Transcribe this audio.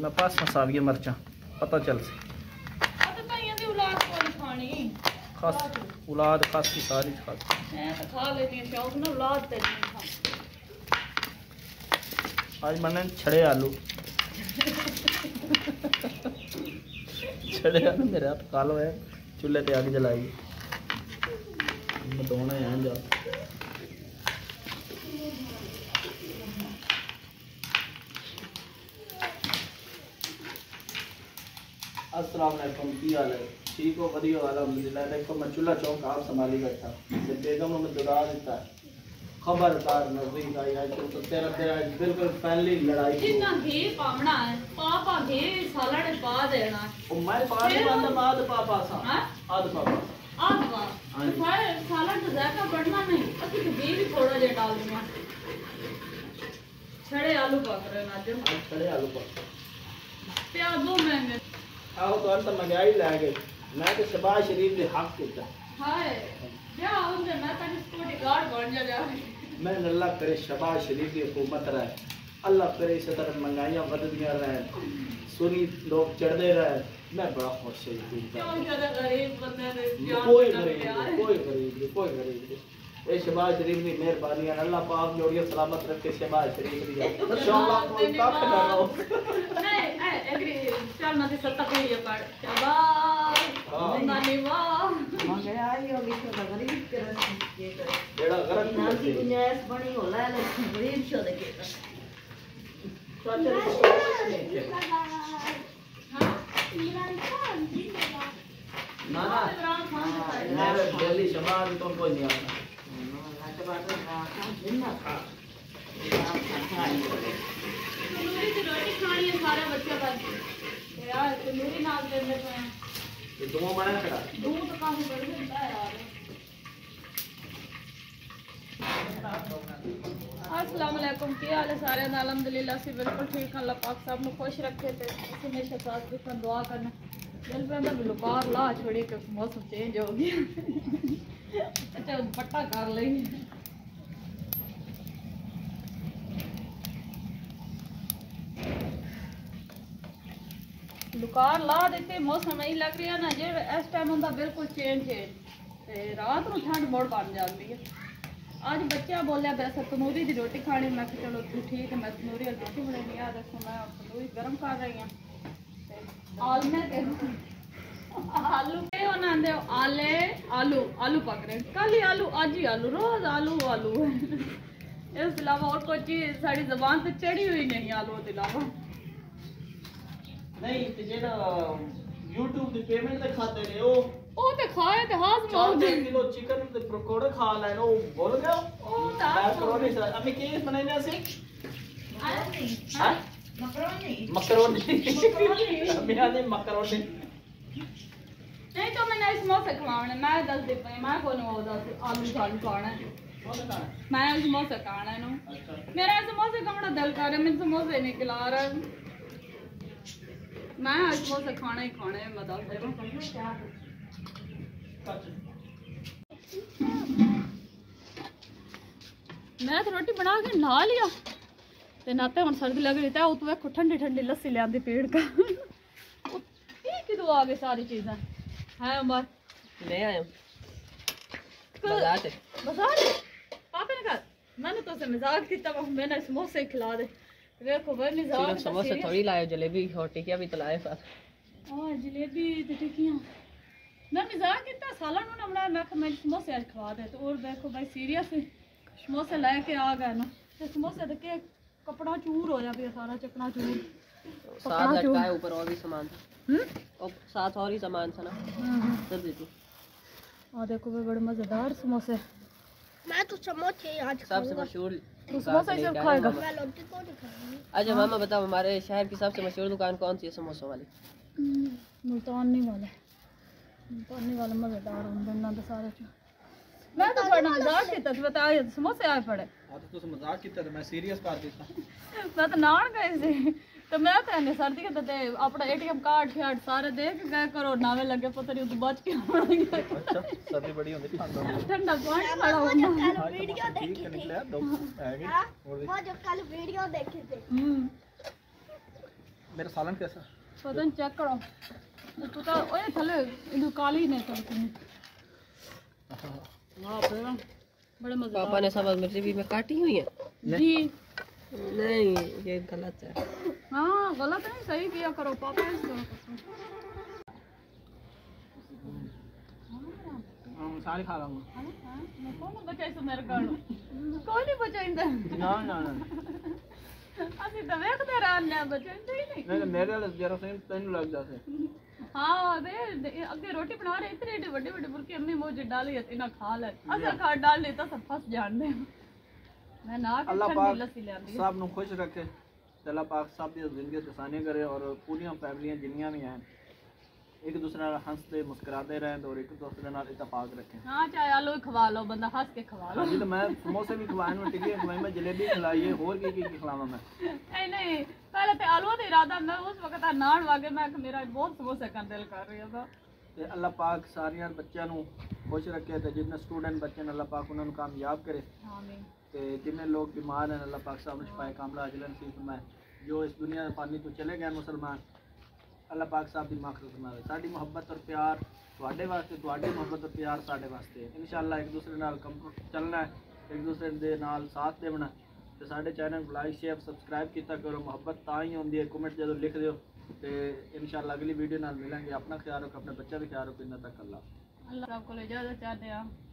मैं पास मसाविया मरचा पता चल से खास औलाद खास की सारी खास मैं तो खा लेती हूं शौक ना औलाद ते नहीं खा। आज मैंने छड़े आलू छड़े आलू मेरे हाथ कालो है चूल्हे पे आग जलाई दोनों यहाँ जा। अस्सलाम वालेकुम, की हाल है? ठीक हो? बढ़िया अल्हम्दुलिल्लाह। देखो मैं चूल्हा चौक आप संभाली बैठा बेगम में दुरा देता है खबरदार नजदीक आई आज तो तेरा बिल्कुल पहली लड़ाई जितना घी पावना है पापा घी सालन पा देना ओ मैं पानी बंद बाद पापा सा आद पापा आदवा फाय सालन तो जाका बढ़ना नहीं अभी तो घी भी थोड़ा जे डाल दूंगा। छड़े आलू पक रहे ना जो छड़े आलू पक प्याज दो महंगे आओ तो अंत महंगाई ला गई। मैं तो शबाज शरीफ के हक किया हाय क्या होंगे मैं तो सिक्योरिटी गार्ड बन जा मैं अल्लाह करे शबाज शरीफ की हुकूमत रहे अल्लाह करे इस तरह महंगाइयां बढ़दियां रहे सुनी लोग चढ़ते रहे मैं बड़ा खुश हूं। क्यों ज्यादा गरीब बंदे ने कोई गरीब ये शबाज शरीफ की मेहरबानी है अल्लाह पाक जोड़िए सलामत रखे शबाज शरीफ की इंशाल्लाह कोई कफ ना हो नहीं एग्री चल मत सत्ता पे ये पड़ शबाज नानी वाह महंगाई होगी तो गरीब के रस्ते बेड़ा गरम नाम की गुंजाइश बनी होला लेकिन गरीब शो देखे ना दिल्ली शबाज तो कोई नहीं आता तंदूरी की रोटी खानी है सारे बच्चे बस यार तंदूरी नाल दे दे ये दो बड़ा खड़ा दूध काफी बढ़ जाता है यार। अस्सलाम वालेकुम, क्या हाल है सारे? अल्हम्दुलिल्लाह से बिल्कुल ठीक। अल्लाह पाक सब को खुश रखे थे हमेशा साथ भी दुआ करना दिल पे अंदर लुकार ला छोड़ी के मौसम चेंज हो गया अच्छा पट्टा कर लेंगे लुकार ला देते मौसम नहीं लग रहा ना जे इस टाइम होंदा बिल्कुल चेंज है ते रात को ठंड मोड़ बन जाती है। आज बच्चा बोलिया वैसे तंदूरी की रोटी खानी मैं चलो ठीक है मैं तंदूरी वाली रोटी बनानी है देखो मैं तंदूरी गर्म कर रही हूँ आलू के बनाते आले आलू आलू पक रहे कल ही आलू आज ही आलू रोज आलू आलू इस अलावा और कोई चीज साड़ी जबान से चढ़ी हुई नहीं आलू के अलावा नहीं ते जेड़ा YouTube दी पेमेंट दे खाते ने ओ ते खाए ते हाजम हो 4 किलो चिकन दे पकोड़े खा लेनो बोल गया ओ ता मैकरोनी अभी के बनाने से हां मकरोनी अभी आने मकरोनी नहीं तो मैंने समोसे खवाने मैं दस दे पे मैं को नो दस आलू चालू खाना मैं समोसे खाना नो मेरा समोसे का बड़ा दिल कर रहा है मैं समोसे नहीं खिला रहा मैं आज समोसे खाना ही खाने मैं दस दे मैं तो रोटी बना के नहा लिया ते नाते हुन सर्दी लग रही था वो तो देखो ठंडी ठंडी लस्सी ले आंदी पेड़ का ये किदो आ गए सारी चीजें है उमर ले आए बाजार पापा ने कहा मैंने तो से मजाक किया मैंने समोसे खिला दे देखो भाई मजाक समोसे थोड़ी लाए जलेबी और टिकिया भी तो लाए साथ हां जलेबी ते टिकियां मैं मजाक किया सालन ने बना मैं समोसे आज खवा दे तो और देखो भाई सीरियस समोसे लेके आ गए ना ते समोसे देख के कपड़ा चूर हो जा पिया सारा चकना चूर साथ लटका है ऊपर और भी सामान था और साथ और ही सामान था ना सब देती आ देखो भाई बड़े मजेदार समोसे मैं तो समोसे आज सबसे मशहूर तू समोसा ही सब खाएगा मैं रोटी को नहीं खाऊंगी। अच्छा मामा बताओ हमारे शहर की सबसे मशहूर दुकान कौन सी है समोसों वाली? मुल्तानी वाले मजेदार होंगे ना तो सारे मैं तो बड़ा मजाक किया था बताया समोसे आए पड़े आज तो मजाक किया तो मैं सीरियस कर देता मैं तो नान गए थे तो मैं तो ने सर्दी के ते अपना एटीएम कार्ड शार्ड सारे दे के गए करो नावे लगे पता नहीं तो बच के अच्छा सर्दी बड़ी होती ठंडा पानी पड़ा हुआ वीडियो देखी थी वो जो कल वीडियो देखे थे मेरा सालन कैसा? पता नहीं चेक करो तो ओए थले इनु काली ने कर तुम हां फिर बड़े मजे पापा ने सब्ज मिर्ची भी में काटी हुई है जी नहीं ये गलत है। हाँ गलत नहीं सही किया करो पापा इस करो सारी खा लूंगा। मैं कौन बचाई सो मेरे गाड़ो कोई नहीं बचाइंदा ना ना ना ਅਸੀਂ ਤਾਂ ਵੇਖਦੇ ਰਹਿੰਦੇ ਆ ਬਚਾਉਂਦੇ ਹੀ ਨਹੀਂ नहीं मेरे वाले जरा सेम तीन लग जाते। हाँ दे अगे रोटी बना रहे इतने एडे बड़े बड़े बुरके अम्मी मुझे डाली है इना खा ले अगर खा डाल ले तो सब फंस जाने मैं ना के अल्लाह ठंडी पाक लस्सी ले आंदी सब नु खुश रखे। अल्लाह पाक सब दी जिंदगी आसानी करे और पूरी फैमिलियां जिन्नियां भी हैं एक दूसरे नाल हंसते मुस्कुराते रहें और एक दूसरे नाल इत्तेफाक रखें। हाँ चाहे आलू ही खवा लो बंदा हंस के खवा लो जी तो मैं समोसे भी खवाए में टिक्की खवाई में जलेबी खिलाई है और की खिलावा मैं नहीं पहले तो आलू का इरादा मैं उस वक्त नान वागे मैं मेरा बहुत समोसे का दिल कर रही था ते अल्लाह पाक सारियां बच्चों नु खुश रखे ते जितने स्टूडेंट बच्चे ने अल्लाह पाक उन्हें कामयाब करे आमीन ते जितने लोग बीमार हैं अल्लाह पाक सब शिफाए कामला अजल नसीब फरमाए। जो इस दुनिया में पानी तो चले गए मुसलमान अल्लाह पाक साहब की मग़फ़िरत फरमावे। साडी मोहब्बत और प्यार तुहाडे वास्ते तुहाडी मोहब्बत और प्यार साडे वास्ते इंशाअल्लाह एक दूसरे नाल चलना है एक दूसरे दे नाल साथ देना ते साडे चैनल को लाइक शेयर सब्सक्राइब किया करो। मोहब्बत तां ही होंदी है कमेंट जो लिख दियो ते इंशाअल्लाह अगली वीडियो नाल मिलेंगे। अपना ख्याल रखो अपने बच्चे का ख्याल रखो। इन्ना तक अल्लाह अल्लाह को इजाजत चाहते हैं।